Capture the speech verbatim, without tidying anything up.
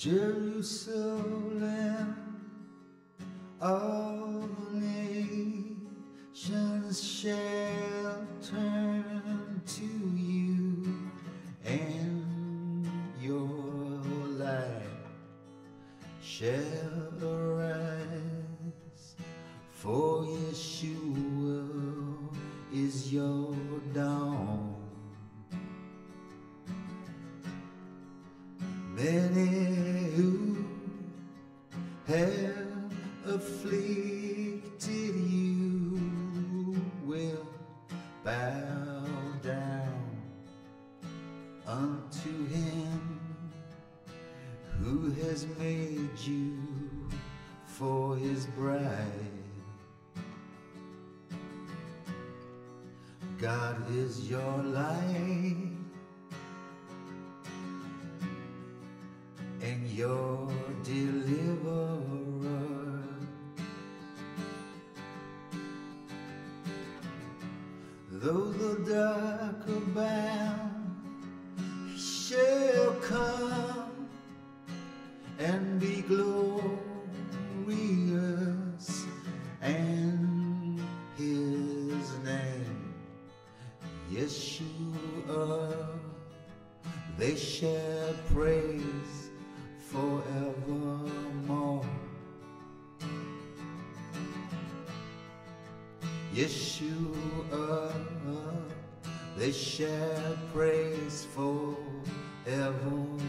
Jerusalem, all nations shall turn to you, and your light shall arise, for Yeshua is your dawn. Many who have afflicted you will bow down unto him who has made you for his bride. God is your light and your deliverer. Though the dark abound, he shall come and be glorious, and his name Yeshua they shall praise forevermore. Yeshua they shall praise forevermore.